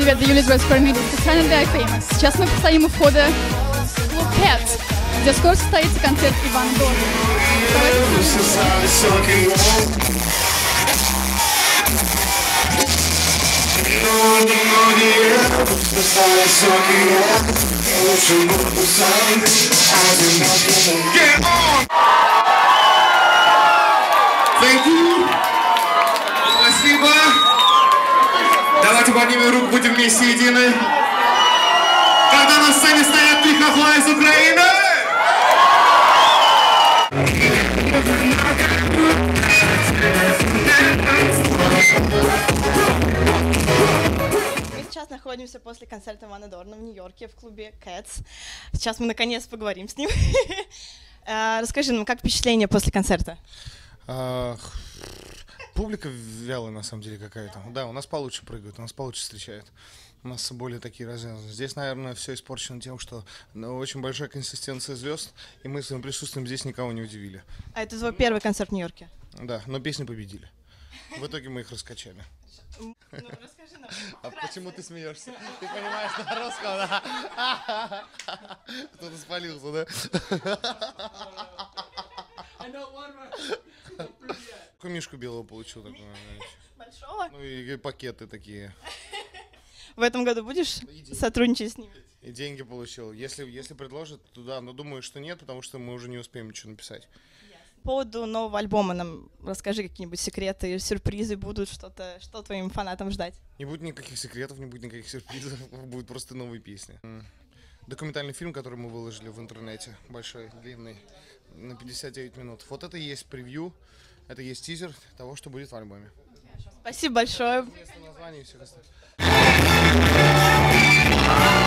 Привет, это Юлия Двойс Пирамида, специально для iFamous. Сейчас мы стоим у входа в клуб Cats, где скоро состоится концерт Ивана Дорна. Спасибо. Давайте поднимем руку, будем вместе едины. Когда на сцене стоят три хохла из Украины. Мы сейчас находимся после концерта Ивана Дорна в Нью-Йорке в клубе Cats. Сейчас мы наконец поговорим с ним. Расскажи нам, как впечатление после концерта? Публика вялая, на самом деле, какая-то. Да, у нас получше прыгают, у нас получше встречают. У нас более такие развязаны. Здесь, наверное, все испорчено тем, что очень большая консистенция звезд, и мы своим присутствием здесь никого не удивили. А это твой первый концерт в Нью-Йорке? Да, но песни победили. В итоге мы их раскачали. Ну, расскажи нам. А почему ты смеешься? Ты понимаешь, на русском, да? Кто-то спалился, да? Какую мишку белого получил такой, Большого? ну и пакеты такие. В этом году будешь сотрудничать с ними? И деньги получил. Если предложат, то да, но думаю, что нет, потому что мы уже не успеем ничего написать. По поводу нового альбома нам расскажи какие-нибудь секреты, сюрпризы будут, что твоим фанатам ждать? Не будет никаких секретов, не будет никаких сюрпризов, будут просто новые песни. Документальный фильм, который мы выложили в интернете, большой, длинный, на 59 минут. Вот это и есть превью, это и есть тизер того, что будет в альбоме. Спасибо большое. Место названия и все остальное.